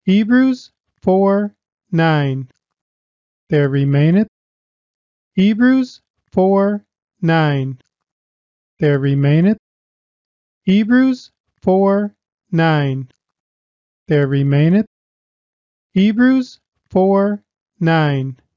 Hebrews 4:9. There remaineth. Hebrews 4:9. There remaineth. Hebrews 4:9. There remaineth. Hebrews 4:9.